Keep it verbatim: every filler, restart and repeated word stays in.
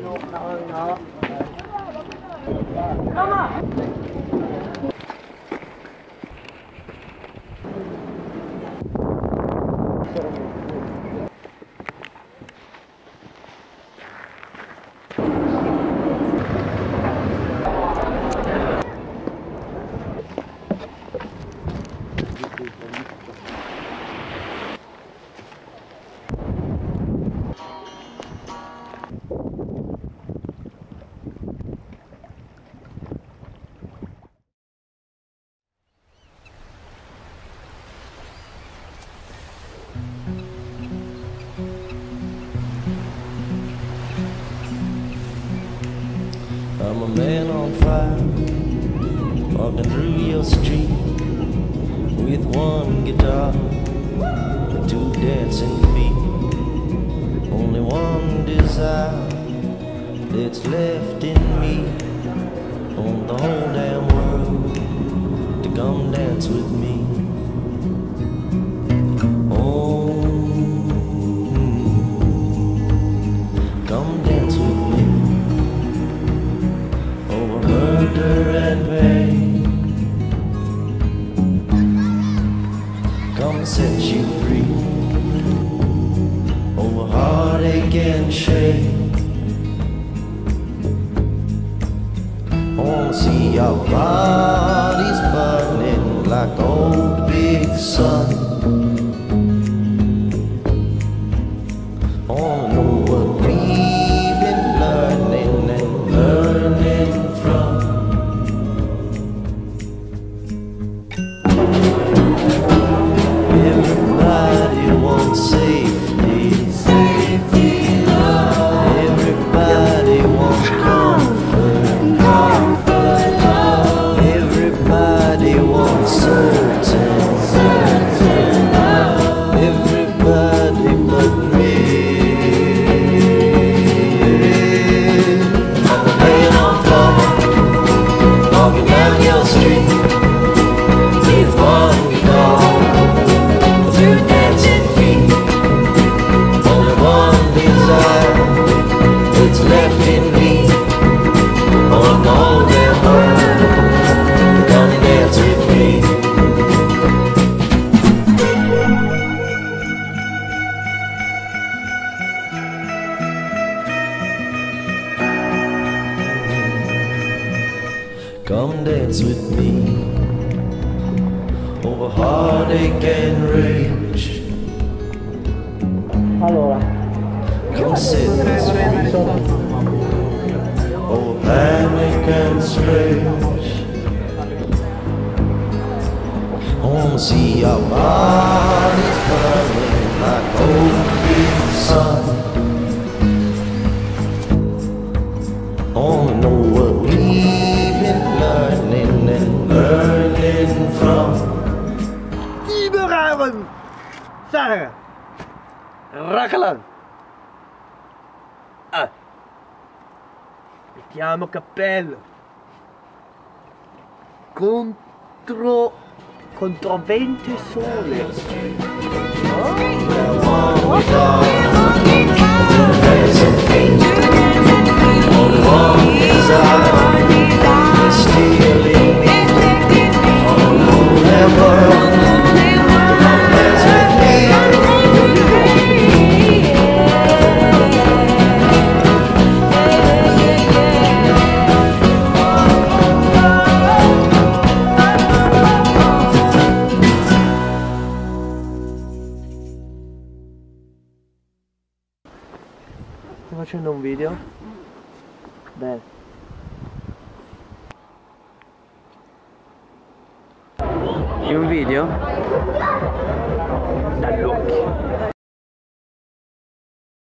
I'm a man on fire, walking through your street with one guitar and two dancing feet. Only one desire that's left in me, on the whole damn world to come dance with me. Oh, come dance with me. Murder and pain, come set you free, over heartache and shame. I wanna see your bodies burning like the old big sun. I wanna know what we've been learning and learning from. Everybody wants safety, safety, love. Everybody wants comfort, comfort, love. Everybody wants certain, certain love. Everybody but me. I'm a man on fire, walking down your street with one guitar, two dancing feet. Only one desire that's left in me, on the whole damn world, come dance with me. Come dance with me, over heartache and rage. Allora, Come sit us free, over panic and strange. I wanna see our bodies burning like old big sun. I wanna know what we've been learning and learning from. Iberaren! Sarah! Rakalan! Ah! Mettiamo cappello! Contro... contro vento e sole! Sto facendo un video? Beh. In un video? Dall'occhio.